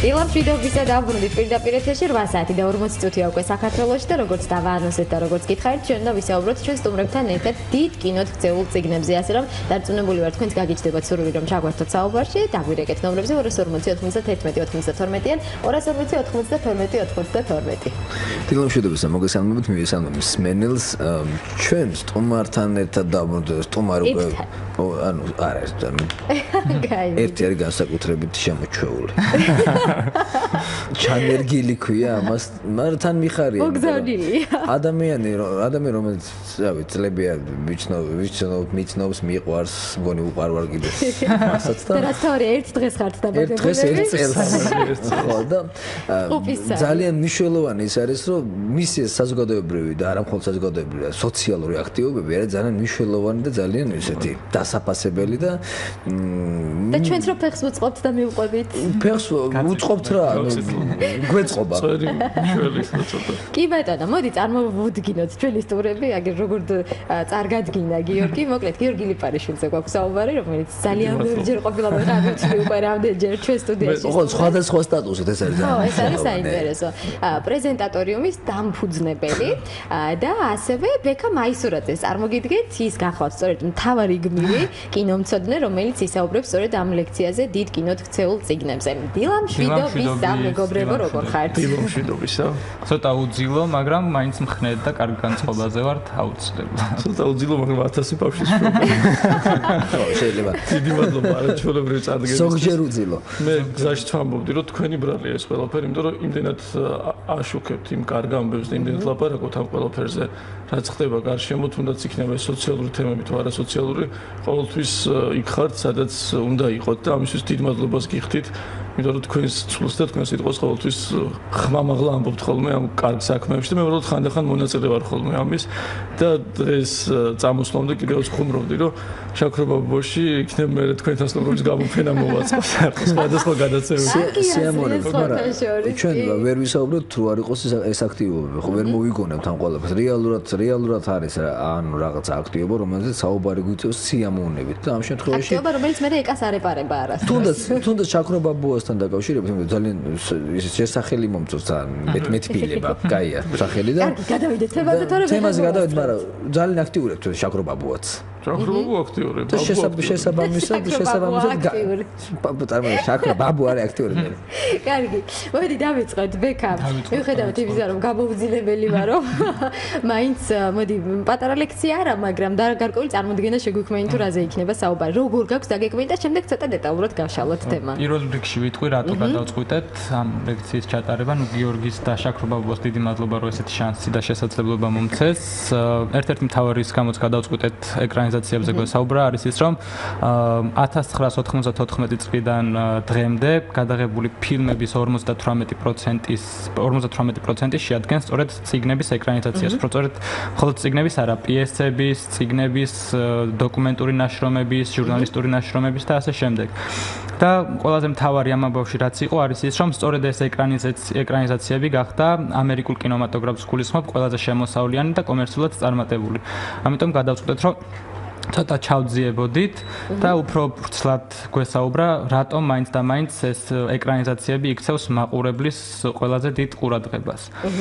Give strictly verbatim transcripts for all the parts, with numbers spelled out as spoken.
დილამ მშვიდობისა დაბრუნდით პირდაპირ ეთერში რვა საათი და ორმოცი წუთია უკვე საქართველოში და როგორც დავაანონსეთ და როგორც გითხარით ჩვენ და ვისაუბროთ ჩვენ სტუმრებთან ერთად დიდ კინოდ ქცეულ წიგნებზე ასე რომ დარწმუნებული ვარ თქვენც გაგიჩნდებათ სურვილი რომ ჩაგვერთოთ საუბარში დაგვირეკეთ ნომრებზე ორას ორმოცი ოცდაერთი ოცდათორმეტი-ან ორას ორმოცი ოცდათორმეტი ოცდათორმეტი. დილამ მშვიდობისა მოგესალმებით მივესალმებით მსმენელს ჩვენ სტუმართან ერთად დავბრუნდით სტუმარ უკვე ანუ არა ეს ერთი არის განსაკუთრებით შემოჩეული ჩანერგილი ქვია ამას მაგრამ მიხარია მოგზავნილია ადამიანი ადამიანი რომელიც რავი წლებია ვიჩნო ვიჩნო მიცნობს მიყვარს მგონი უყარვარ კიდე მასაც და და თორე ერთ დღეს ხართ დაბადებული ერთ დღეს ერთ წელს ხო და ძალიან მნიშვნელოვანი ის არის რომ მისი საზოგადოებრივი და არა მხოლოდ საზოგადოებრივი სოციალური აქტივობები არის ძალიან მნიშვნელოვანი და ძალიან ისეთი დასაფასებელი და და ჩვენც რო ფეხს უწყობთ და მივყვებით ფეხს უწყობთ რა გვეწყობა წერი შველის ცოტა კი ბატონო მოდი წარმოვუდგინოთ ჩვენი სტუმრები აგერ როგორ წარგადგინა გიორგი მოკლედ გიორგი ლიპარიშვილზე გვაქვს საუბარი რომელიც ძალიან ბევრჯერ ყოფილა მოგავიწყდი უკვე რამდენჯერ ჩვენ სტუდიაში ხო სხვადასხვა სტატუსით ეს არის ხო ეს არის საინტერესო პრეზენტატორიუმის დამფუძნებელი და ასევე ბექა მაისურაძე წარმოგიდგეთ ის გახლავთ სწორედ მთავარი გმირი კინომცოდნე რომელიც ისაუბრებს სწორედ ამ ლექციაზე დიდ კინოდ ქცეულ წიგნებზე დილამ მშვიდობისა მეგობრებო როგორ ხართ დილამ მშვიდობისა ცოტა უძილო მაგრამ მაინც მხნედ და კარგ განწყობაზე ვართ აუცილებლად ცოტა უძილო მაგრამ ათასი ბავშვის შრომა ხო შეიძლება დიდი მადლობა არაჩვეულებრივი წარდგენისთვის ზოგჯერ უძილო მე გზაში ვამბობდი რომ თქვენი ბრალია ეს ყველაფერი იმიტომ რომ იმდენად აშუქებთ იმ კარგ ამბებს და იმდენად ლაპარაკობთ ამ ყველაფერზე რაც ხდება გარშემო თუნდაც იქნება სოციალური თემები თუ არა სოციალური ყოველთვის იქ ხართ სადაც უნდა იყოთ და ამისთვის დიდ მადლობას გიხდით იმიტომ რომ თქვენს ცვლს და თქვენს სიტყვას ყოველთვის ხმამაღლა ამბობთ ხოლმე ამ კარგ საქმეებში და მე უბრალოდ ხანდახან მონაწილე ვარ ხოლმე ამის და დღეს წამოსვლამდე კიდევაც ხუმრობდი რომ შაქრობაბოში იქნება მე თქვენთან სტუმრობის გამოფენა მოვაწყოს სხვადასხვა გადაცემები სიამოვნებო მაგრამ ჩვენ ვერ ვისაუბროთ თუ არ იყოს ეს აქტივობები ხო ვერ მოვიგონებთ ამ ყველაფერს რეალურად რეალურად არის ანუ რაღაცა აქტივობა რომელზეც საუბარი გვიწევს სიამოვნებით და ამ შემთხვევაში აქტივობა რომელიც მე ეკას არეპარება არას თუნდაც თუნდაც შაქრობაბუასთან დაკავშირებით ძალიან ის შესახელი მომწონს და მეტმეტბილება კაია სახელი და კარგი გადავიდეთ თემაზე თორე თემაზე გადავიდეთ მაგრამ ძალიან აქტიურია თუ შაქრობაბუაც შაქრობაბუ აქტიური და შესაბამისად შესაბამისად წარმოიდგინე შაქრობაბუ არის აქტიური კარგი მოდი დავიწყოთ ბექა მიუხედავად იმისა რომ გამოვძილებელი ვარო მაინც მოდი პატარა ლექცია არა მაგრამ და გარკვეული წარმოდგენა შეგვიქმნით თუ რაზე იქნება საუბარი როგორ გაქვს დაგეკმით და შემდეგ ცოტა დეტალურად გავშალოთ თემა პირველ რიგში ვიტყვი რატო გადავწყვიტეთ ამ ლექციის ჩატარება ნუ გიორგის და შაქრობაბუას დიდი მადლობა რომ ესეთი შანსი და შესაძლებლობა მომცეს ერთ-ერთი მთავარი ის გამოც გადავწყვიტეთ ეკრანიზაციებზე გვესაუბრა არის ის რომ ათას ცხრაას ოთხმოცდათოთხმეტი წლიდან დღემდე გადაღებული ფილმების ორმოცდათვრამეტი პროცენტის ორმოცდათვრამეტი პროცენტი შეადგენს სწორედ წიგნების ეკრანიზაციას სწორედ მხოლოდ წიგნების არა პიესების წიგნების დოკუმენტური ნაშრომების ჟურნალისტური ნაშრომების და ასე შემდეგ და ყველაზე მთავარი ამ ამბავში რაც იყო არის ის რომ სწორედ ეს ეკრანიზაციები გახდა ამერიკულ კინემატოგრაფს გულისხმობ ყველაზე შემოსავლიანი და კომერციულად წარმატებული ამიტომ გადავწყვეტეთ რომ ცოტა ჩავძიებოდით და უფრო ვრცლად გვესაუბრა რატომ მაინც და მაინც ეს ეკრანიზაციები იქცევს მაყურებლის ყველაზე დიდ ყურადღებას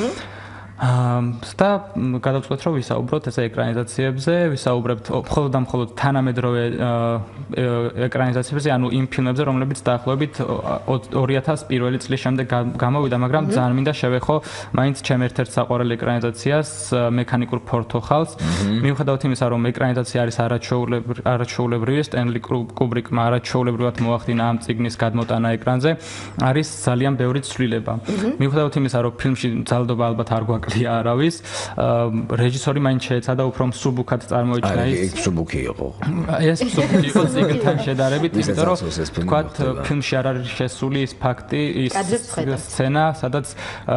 და გადავწყვეტ რომ ვისაუბროთ ეს ეკრანიზაციებზე, ვისაუბრებთ მხოლოდ და მხოლოდ თანამედროვე ეკრანიზაციებზე, ანუ იმ ფილმებზე, რომლებიც დაახლოებით ორი ათას პირველი წლის შემდეგ გამოვიდა, მაგრამ ძალიან მინდა შევეხო მაინც ჩემ ერთ-ერთ საყვარელ ეკრანიზაციას, მექანიკურ ფორთოხალს. მიუხედავად იმისა, რომ ეკრანიზაცია არის არაჩვეულებრივი, სტენლი კუბრიკმა არაჩვეულებრივად მოახდინა ამ წიგნის გადმოტანა ეკრანზე, არის ძალიან ბევრი ცვლილება. მიუხედავად იმისა, რომ ფილმში ძალადობა ალბათ არ გვაქვს ლია არავის რეჟისორი მაინც შეეცადა უფრო მსუბუქად წარმოიჩინა ის აი მსუბუქი იყო ეს მსუბუქი იყო წიგნთან შედარებით იმიტომ რომ თქვათ ფილმში არ არის შესული ის ფაქტი ის სცენა სადაც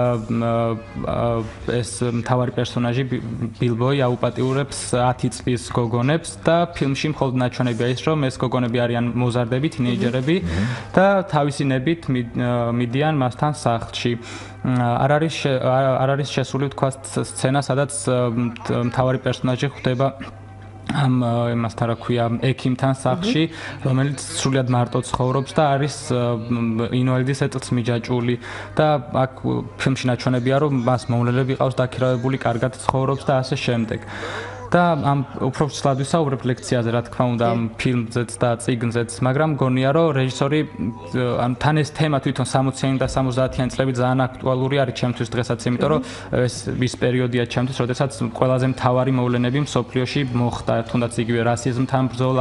ეს მთავარი პერსონაჟი ბილბოი აუპატიურებს ათი წლის გოგონებს და ფილმში მხოლოდ ნაჩვენებია ის რომ ეს გოგონები არიან მოზარდები თინეიჯერები და თავისი ნებით მიდიან მასთან სახლში არ არის არ არის შესული თქვა სცენა სადაც მთავარი პერსონაჟი ხვდება ამ იმასთან რა ქვია ექიმთან სახლში, რომელიც სრულად მარტო ცხოვრობს და არის ინვალიდის ეტლს მიჯაჭვული და აქ ფილმში ნაჩვენებია რომ მას მოვლენები ყავს დაქირავებული, კარგად ცხოვრობს და ასე შემდეგ. და ამ უფრო ცლად ვისაუბრებ ლექციაზე, რა თქმა უნდა, ამ ფილმზეც და წიგნზეც, მაგრამ მგონია, რომ რეჟისორი ან თან ეს თემა თვითონ სამოციანი და სამოცდაათიანი წლები ძალიან აქტუალური არის ჩემთვის დღესაც, იმიტომ რომ ეს ის პერიოდია ჩემთვის, როდესაც ყველაზე მთავარი მოვლენები მსოფლიოში მოხდა, თუნდაც იგივე რასიზმთან ბრძოლა,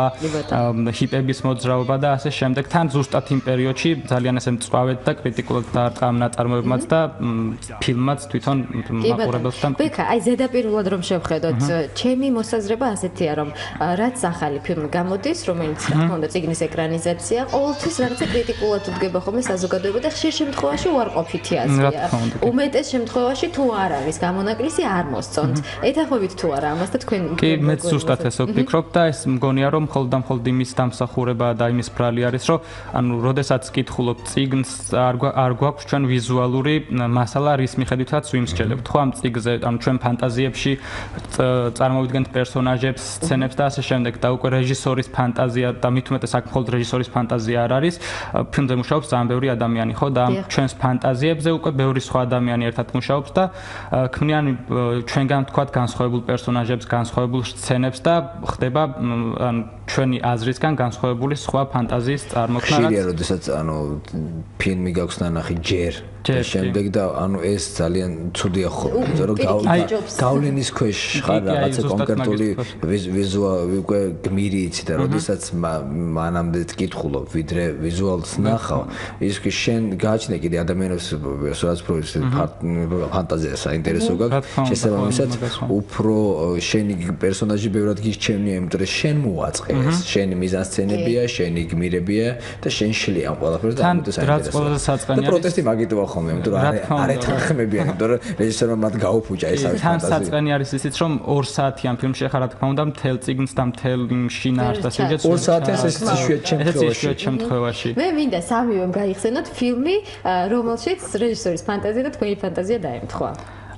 ჰიპების მოძრაობა და ასე შემდეგ. თან ზუსტად იმ პერიოდში ძალიან ესე მწვავედ და კრიტიკულად დაარტყა ამ ნაწარმოებმაც და ფილმმაც თვითონ მაყურებელთან. ბექა, აი ზედაპირულად რომ შევხედოთ, ჩემი მოსაზრება ასეთია, რომ რაც ახალი ფილმი გამოდის, რომელიც რა თქმა უნდა წიგნის ეკრანიზაცია, ყოველთვის რაღაცა კრიტიკულად უდგება ხოლმე საზოგადოება და ხშირ შემთხვევაში უარყოფითი აზრია. უმეტეს შემთხვევაში თუ არ არის გამონაკლისი, არ მოსწონთ. ეთანხმებით თუ არა ამას და თქვენ კი, მეც ზუსტად ესე ვფიქრობ და ეს მგონია, რომ მხოლოდ და მხოლოდ იმის დამსახურება და იმის ბრალი არის, რომ ანუ როდესაც კითხულობ წიგნს, არ გვაქვს ჩვენ ვიზუალური მასალა, რის მიხედვითაც ვიმსჯელებთ. ხო ამ წიგნზე, ანუ ჩვენ ფანტაზიებში წარმოვიდგენთ პერსონაჟებს, სცენებს და ასე შემდეგ და უკვე რეჟისორის ფანტაზია და მით უმეტეს აქ მხოლოდ რეჟისორის ფანტაზია არ არის. ფილმზე მუშაობს ძალიან ბევრი ადამიანი, ხო და ამ ჩვენს ფანტაზიებზე უკვე ბევრი სხვა ადამიანი ერთად მუშაობს და ქმნიან ჩვენგან თქვათ განსხვავებულ პერსონაჟებს, განსხვავებულ სცენებს და ხდება ან ჩვენი აზრისგან განსხვავებული სხვა ფანტაზიის წარმოქმნა. ხშირია, როდესაც ანუ ფილმი გაქვს ნანახი ჯერ და შემდეგ და ანუ ეს ძალიან ცუდია ხოლმე, იმიტომ რომ გავლენის ქვეშ ხარ რაღაცა კონკრეტული ვიზუალი უკვე გმირი იცი და როდესაც მანამდე კითხულობ, ვიდრე ვიზუალს ნახავ, ის კი შენ გააჩნია კიდე ადამიანებს სადაც პროის ფანტაზია საინტერესო გაქვს, შესაბამისად უფრო შენი პერსონაჟი ბევრად გიჩვენია, იმიტომ რომ შენ მოაწყე ეს, შენი მიზანსცენებია, შენი გმირებია და შენ შლი ამ ყველაფერს და ამიტომ საინტერესოა. და პროტესტი მაგიტოა ხოლმე, იმიტომ რომ არ ეთანხმებიან, იმიტომ რომ რეჟისორმა მათ გაუფუჭა ეს არის ფანტაზია. თან საწყენი არის ისიც, რომ ორ საათიან ფილმში ხარ, რა თქმა უნდა, მთელ წიგნს და მთელ შინაარსს და სიუჟეტს ორ საათიანს ეს იშვიათ შემთხვევაში. მე მინდა სამივემ გაიხსენოთ ფილმი, რომელშიც რეჟისორის ფანტაზია და თქვენი ფანტაზია დაემთხვა.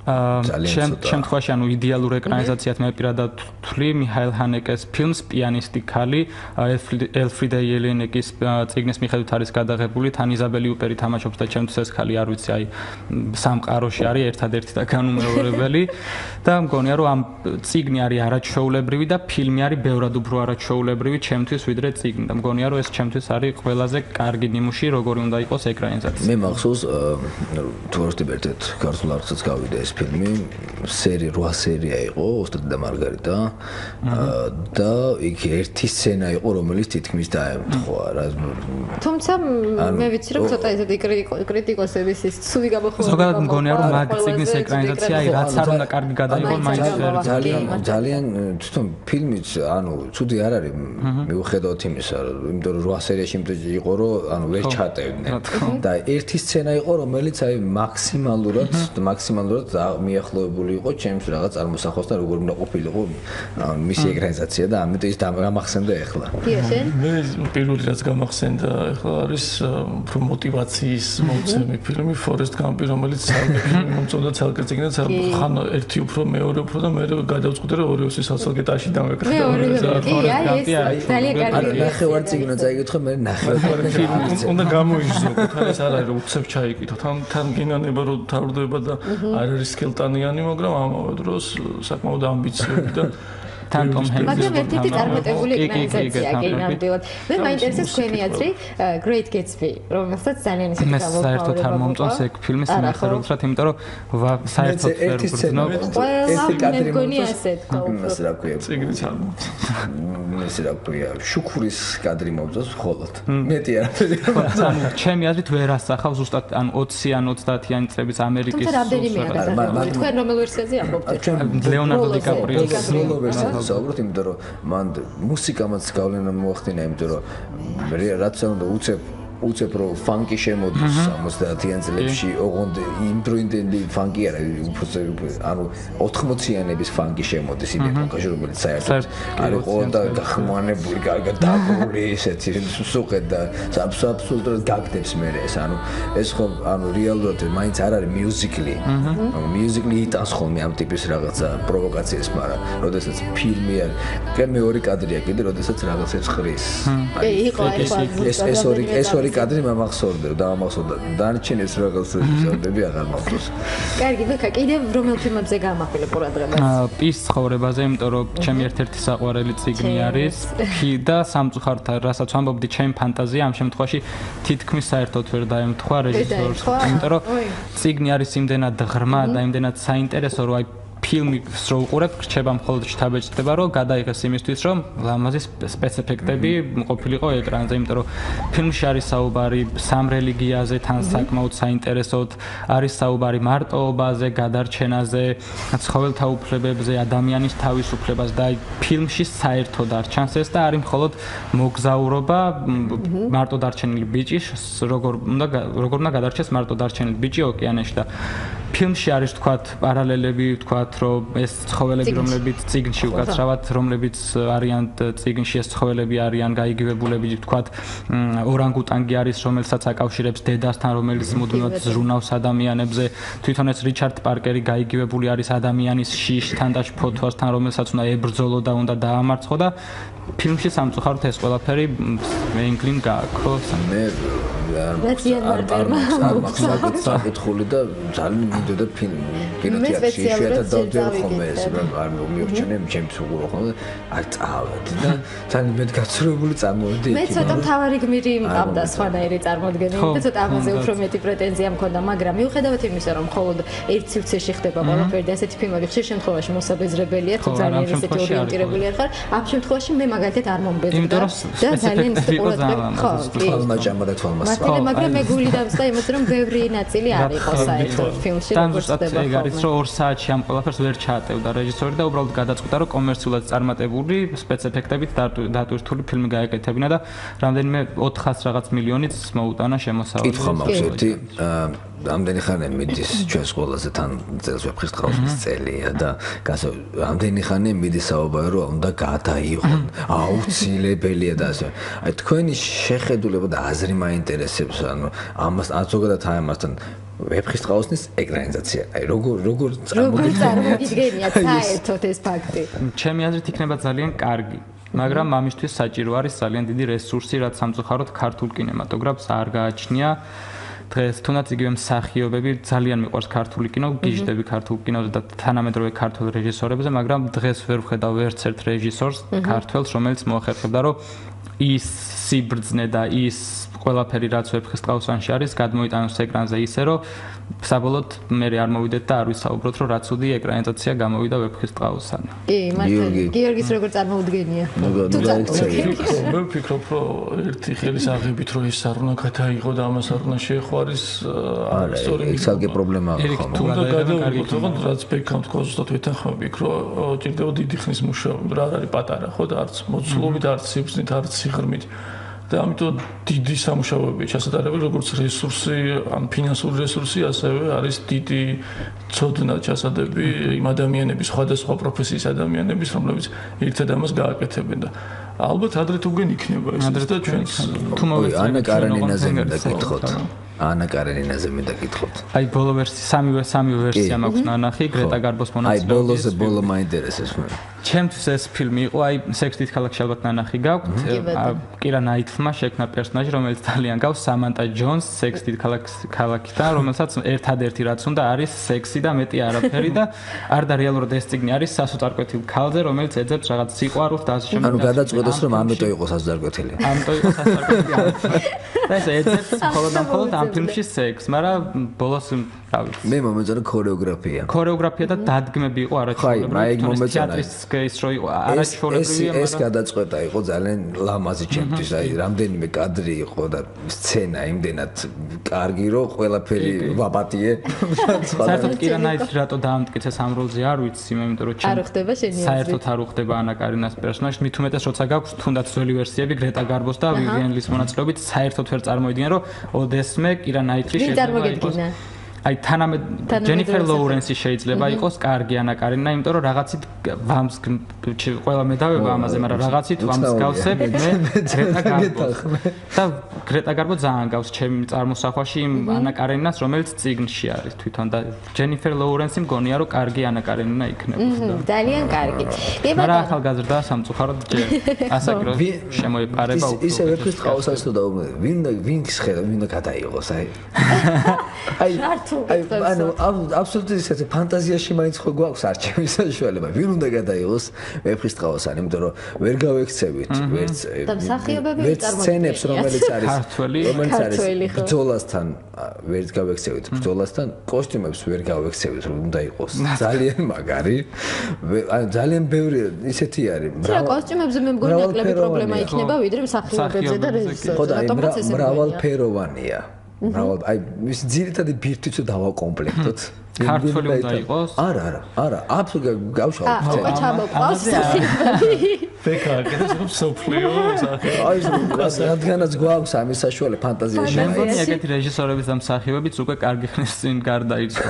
ჩემ შემთხვევაში ანუ იდეალურ ეკრანიზაციად მე პირადად ვთვლი მიჰაილ ჰანეკეს ფილმს პიანისტი ქალი, ელფრიდა იელენეკის წიგნის მიხედვით არის გადაღებული, თან იზაბელი უპერი თამაშობს და ჩემთვის ეს ქალი არ ვიცი, აი სამყაროში არის ერთადერთი და განუმეორებელი და მგონია რომ ამ წიგნი არის არაჩვეულებრივი და ფილმი არის ბევრად უფრო არაჩვეულებრივი ჩემთვის ვიდრე წიგნი და მგონია რომ ეს ჩემთვის არის ყველაზე კარგი ნიმუში როგორი უნდა იყოს ეკრანიზაცია. მე მახსოვს თუ არ ვთქვით ქართულ არხსაც გავიდა ეს ფილმი, სერია რვა სერია იყო, ოსტატი და მარგარიტა და იქ ერთი სცენა იყო, რომელიც თითქმის დაემთხვა რა. თუმცა მე ვიცი რომ ცოტა ესეთი კრიტიკოსების ის ცუდი გამოხმაურება. ზოგადად მგონია რომ მაგ წიგნის ეკრანიზაცია რაც არ უნდა კარგი გადაიღონ, მაინც ძალიან ძალიან თვითონ ფილმიც ანუ ცუდი არ არის მიუხედავად იმისა, იმიტომ რომ რვა სერიაში იყო რომ ანუ ვერ ჩატევდნენ და ერთი სცენა იყო, რომელიც აი მაქსიმალურად მაქსიმალურად მიახლოებული იყო ჩემს რაღაც წარმოსახვას და როგორ უნდა ყოფილიყო მისი ეკრანიზაცია და ამიტომ ის გამახსენდა ახლა. მე პირველი რაც გამახსენდა ახლა არის უფრო мотиваციის მოცემი ფილმი Forrest Gump, რომელიც ცალკე ფილმი მომწონდა, ცალკე წიგნი, ხან ერთი უფრო მეორე უფრო და მე გადავწყვიტე რომ ორივე საცალკე ტაში დამეკრა. ძალიან კარგი. ნახევარ წიგნო წაიგეთ ხო მე ნახევარ ფილმი უნდა გამოიჟღო, თან ეს არ არის რომ უცებ ჩაიკითხო, თან თან გინანება რომ თავდება და არ არის სკელტანიანი, მაგრამ ამავე დროს საკმაოდ ამბიციოზი და თან ტომ ჰენქსი. მაგრამ ერთ-ერთი წარმატებული ეკრანიზაცია კი ნამდვილად. მე მაინტერესებს თქვენი აზრი Great Gatsby, რომელსაც ძალიან ისეთი გამოვყავდა. მე საერთოდ არ მომწონს ეგ ფილმი სიმართლეულად, იმიტომ რომ საერთოდ ვერ ვგრძნობ. ყველა მე მგონი ასე თქვა. ეს რა ქვია? წიგნიც არ მომწონს. ეს რა ქვია? შუქურის კადრი მომწონს მხოლოდ. მეტი არ. ანუ ჩემი აზრით ვერ ასახავს ზუსტად ან ოცი ან ოცდაათიანი წლების ამერიკის. თუმცა რამდენიმე არის. თქვენ რომელ ვერსიაზე ამბობთ? ლეონარდო დიკაპრიოს საუბრობთ, იმიტომ რომ მან მუსიკამაც გავლენა მოახდინა, იმიტომ რომ რაც უნდა უცებ უცებ რო ფანკი შემოდის ოცდაათიან წლებში, ოღონდ იმ დროინდელი ფანკი არა, ანუ ოთხმოციანების ფანკი შემოდის იმ ეპოქაში, რომელიც საერთოდ არ იყო და გახმოვანებული, კარგად დაკრული ესეთი სუყე და აბსოლუტურად გაგდებს მე ეს, ანუ ეს ხო ანუ რეალურად მაინც არ არის მიუზიკლი. მიუზიკლი იტანს ხოლმე ამ ტიპის რაღაცა პროვოკაციას, მაგრამ როდესაც ფილმი არის, კერმე ორი კადრია კიდე, როდესაც რაღაცებს ხრის. კი, იყო ეს ეს ორი ეს ორი კადრი მომახსოვდა და მომახსოვდა. დანარჩენებს რაღაც ეპიზოდები აღარ მახსოვს. კარგი, ბექა, კიდევ რომელ ფილმებზე გამახვილე ყურადღებას? პის ცხოვრებაზე, იმიტომ რომ ჩემი ერთ-ერთი საყვარელი წიგნი არის და სამწუხაროდ რასაც ვამბობდი, ჩემი ფანტაზია ამ შემთხვევაში თითქმის საერთოდ ვერ დაემთხვა რეჟისორს, იმიტომ რომ წიგნი არის იმდენად ღრმა და იმდენად საინტერესო, რომ აი ფილმს რო უყურებ, რჩება მხოლოდ შთაბეჭდება, რომ გადაიღეს იმისთვის, რომ ლამაზი სპეციფექტები ყოფილიყო ეკრანზე, იმიტომ რომ ფილმში არის საუბარი სამ რელიგიაზე, თან საკმაოდ საინტერესოდ, არის საუბარი მარტოობაზე, გადარჩენაზე, ცხოველთა უფლებებზე, ადამიანის თავისუფლებას და აი ფილმში საერთოდ არ ჩანს ეს და არის მხოლოდ მოგზაურობა მარტო დარჩენილი ბიჭის, როგორ უნდა როგორ უნდა გადარჩეს მარტო დარჩენილი ბიჭი ოკეანეში და ფილმში არის თქვათ პარალელები, თქვათ რომ ეს ცხოველები, რომლებიც წიგნში უკაცრავად, რომლებიც არიან წიგნში ეს ცხოველები არიან გაიგივებულები, თქვათ ორანგუტანგი არის, რომელსაც აკავშირებს დედასთან, რომელიც მუდმივად ზრუნავს ადამიანებზე, თვითონ ეს რიჩარდ პარკერი გაიგივებული არის ადამიანის შიშთან და ფოთვასთან, რომელსაც უნდა ებრძოლო და უნდა დაამარცხო და ფილმში სამწუხაროდ ეს ყველაფერი ენგლინ გააქო. მე არ მახსოვს საკითხული და ძალიან მინდოდა კინოთეატრში შეეთა დავდერო ხოლმე ეს არ მიურჩენე ჩემს უყურო ხოლმე არ წავედი და ძალიან მეტ გაცრუებული წარმოვიდი. მე ცოტა მთავარი გმირი მყავდა სხვანაირი წარმოდგენილი და ცოტა ამაზე უფრო მეტი პრეტენზია მქონდა, მაგრამ მიუხედავად იმისა, რომ მხოლოდ ერთ სივრცეში ხდება ყველაფერი და ესეთი ფილმები ხშირ შემთხვევაში მოსაბეზრებელია, თუ ძალიან ესეთი ორიენტირებული არ ხარ, ამ შემთხვევაში მე მაგალითად არ მომბეზრდა და ძალიან ყურადღება ხო, თვალმაჭამა და თვალმასწავლა. მაგრამ მე გული დამწყდა იმას, რომ ბევრი ნაწილი არ იყო საერთოდ ფილმში, როგორც ხდება. ეგ არის, რომ ორ საათში ამ ყველაფერს ვერ ჩაატევდა რეჟისორი და უბრალოდ გადაწყვიტა, რომ კომერციულად წარმატებული სპეციფექტებით დატვირთული ფილმი გაეკეთებინა და რამდენიმე ოთხას რაღაც მილიონიც მოუტანა შემოსავალი. კითხვა მაქვს ერთი, ამდენი ხანი მიდის ჩვენს ყველაზე თან წელს ვეფხისტყაოსნის წელია და გასა ამდენი ხანი მიდის საუბარი, რომ უნდა გადაიღონ, აუცილებელია და ასე. აი თქვენი შეხედულება და აზრი მაინტერესებს, ანუ ამას ზოგადად ამასთან ვეფხისტყაოსნის ეკრანიზაცია. აი როგორ როგორ წარმოგიდგენია საერთოდ ეს ფაქტი? ჩემი აზრით იქნება ძალიან კარგი. მაგრამ ამისთვის საჭირო არის ძალიან დიდი რესურსი, რაც სამწუხაროდ ქართულ კინემატოგრაფს არ გააჩნია. დღეს თუნდაც იგივე მსახიობები ძალიან მიყვარს ქართული კინო, გიჟდები ქართულ კინოზე და თანამედროვე ქართულ რეჟისორებზე, მაგრამ დღეს ვერ ვხედავ ერთ ერთ რეჟისორს ქართველს, რომელიც მოახერხებდა, რომ ის სიბრძნე და ის ყველაფერი რაც ვეფხისტყაოსანში არის, გადმოიტანოს ეკრანზე ისე, რომ საბოლოოდ მე არ მოვიდეთ და არ ვისაუბროთ, რომ რა ცუდი ეკრანიზაცია გამოვიდა ვეფხისტყაოსანი. კი, მართლა. გიორგის როგორ წარმოუდგენია? მე ვფიქრობ, რომ ერთი ხელის აღებით რომ ეს არ უნდა გადაიღო და ამას არ უნდა შეეხواris სწორი ისალგე პრობლემაა ხომ. თუნდა გადაიღო, თქო, რაც ბექამ თქო, ზუსტად ვეთანხმები, რომ ჭირდება დიდი ხნის მუშაობა, რა არის პატარა, ხო და არც მოცულობით, არც სიბრძნით, არც სიღრმით. და ამიტომ დიდი სამუშაოები ჩასატარებელი, როგორც რესურსი, ან ფინანსური რესურსი, ასევე არის დიდი ცოდნა ჩასადები იმ ადამიანების, სხვადასხვა პროფესიის ადამიანების, რომლებიც ერთად ამას გააკეთებენ და ალბათ ადრე თუ გენ იქნება ეს და ჩვენს თუ მოვეცეთ ანა კარენინაზე მინდა გითხოთ. ანა კარენინაზე მინდა გითხოთ. აი ბოლო ვერსია, სამივე სამივე ვერსია მაქვს ნანახი, გრეტა გარბოს მონაწილეობით. აი ბოლოზე ბოლო მაინტერესებს მე. ჩემთვის ეს ფილმი იყო, აი სექსით ქალაქში ალბათ ნანახი გაქვთ. კირა ნაითლმა შექმნა პერსონაჟი, რომელიც ძალიან გავს სამანტა ჯონს სექსით ქალაქიდან, რომელსაც ერთადერთი რაც უნდა არის სექსი და მეტი არაფერი და არ და რეალურად ეს წიგნი არის სასოწარკვეთილ ქალზე, რომელიც ეძებს რაღაც სიყვარულს და ასე შემდეგ. ანუ გადაწყვეტოს, რომ ამიტომ იყო სასოწარკვეთილი. ამიტომ იყო სასოწარკვეთილი. და ეს ეძებს მხოლოდ და მხოლოდ ამ ფილმში სექს, მაგრამ ბოლოს რა ვიცი. მე მომეწონა ქორეოგრაფია. ქორეოგრაფია და დადგმები იყო არაჩვეულებრივი. აი, მაიგ მომეწონა. ის რო იყო არაჩვეულებრივია, მაგრამ ეს გადაწყვეტა იყო ძალიან ლამაზი ჩემთვის, აი რამდენიმე კადრი იყო და სცენა იმდენად კარგი, რომ ყველაფერი ვაპატიე. საერთოდ კირანაიძე რატო დაამტკიცეს ამ როლზე არ ვიცი, იმიტომ რომ არ ხდება შენი აზრით. საერთოდ არ ხდება ანა კარინას პერსონაჟი, მით უმეტეს როცა გაქვს თუნდაც ძველი ვერსიები გრეტა გარბოს და ვივიენ ლის მონაწილეობით საერთოდ ვერ წარმოვიდგენ, რომ ოდესმე კირანაიძე შეიძლება იყოს აი თანამედ ჯენიფერ ლოურენსი შეიძლება იყოს კარგი ანა კარინა, იმიტომ რომ რაღაცით ვამს ყველა მედავება ამაზე, მაგრამ რაღაცით ვამს გავსებ მე გრეტა გარბოს. და გრეტა გარბო ძალიან გავს ჩემი წარმოსახვაში იმ ანა კარინას, რომელიც წიგნში არის თვითონ და ჯენიფერ ლოურენსი მგონია რომ კარგი ანა კარინა იქნებოდა. ძალიან კარგი. მაგრამ ახალგაზრდა სამწუხაროდ ჯერ ასაკრო შემოეპარება უკვე. ისე ვერაფერს ყავსას თუ დაუმე. ვინ ვინ ხედა, ვინ გადაიღოს აი. აი აი ანუ აბსოლუტურად ისეთი ფანტაზიაში მაინც ხო გვაქვს არჩევის საშუალება. ვინ უნდა გადაიღოს ვეფხისტყაოსანი, იმიტომ რომ ვერ გავექცევით ვერც ვერც სცენებს რომელიც არის რომელიც არის ბრძოლასთან ვერც გავექცევით ბრძოლასთან კოსტიუმებს ვერ გავექცევით რომ უნდა იყოს ძალიან მაგარი ანუ ძალიან ბევრი ისეთი არის რა კოსტიუმებზე მე მგონი ნაკლები პრობლემა იქნება ვიდრე მსახიობებზე და რეჟისორებზე ხო და მრავალფეროვანია მრავალ აი ის ძირითადი ბირთვით დავაკომპლექტოთ ქართველი უნდა იყოს? არა, არა, არა, აბსოლუტურად გავშალოთ. აა, უკვე ჩამოყავს სახიფები. ფეკა, კიდევ სოფლიო სახე. აი, რადგანაც გვაქვს ამის საშუალე ფანტაზიაში. მე მგონი ეგეთი რეჟისორების და მსახიობებიც უკვე კარგი ხნის წინ გარდაიცვალა.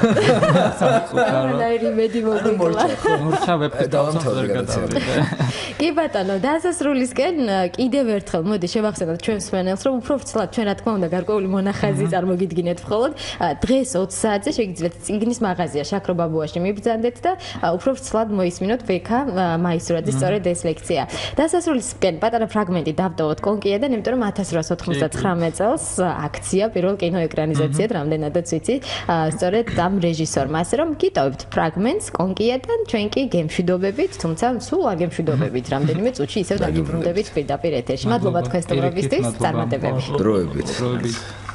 ნაირი მედი მოგიკლა. მორჩა ვებქეთავსა ვერ გადავიდა. კი ბატონო, დასასრულისკენ კიდევ ერთხელ მოდი შევახსენოთ ჩვენს მსმენელს, რომ უფრო ვრცლად ჩვენ რა თქმა უნდა გარკვეული მონახაზი წარმოგიდგინეთ მხოლოდ დღეს ოცი საათზე შეგიძლიათ წიგნის მაღაზია შაქრობაბუაში მიბრძანდეთ და უფრო ვრცლად მოისმინოთ ვექა მაისურაძის სწორედ ეს ლექცია. დასასრულისკენ პატარა ფრაგმენტი დავტოვოთ კონკიედან, იმიტომ რომ ათას რვაას ოთხმოცდათხრამეტ წელს აქცია პირველ კინოეკრანიზაციად, რამდენადაც ვიცი, სწორედ ამ რეჟისორმა, ასე რომ გიტოვებთ ფრაგმენტს კონკიედან, ჩვენ კი გემშვიდობებით, თუმცა სულ არ გემშვიდობებით, რამდენიმე წუთში ისევ დაგიბრუნდებით პირდაპირ ეთერში. მადლობა თქვენ სტუმრობისთვის, წარმატებები. დროებით. დროებით.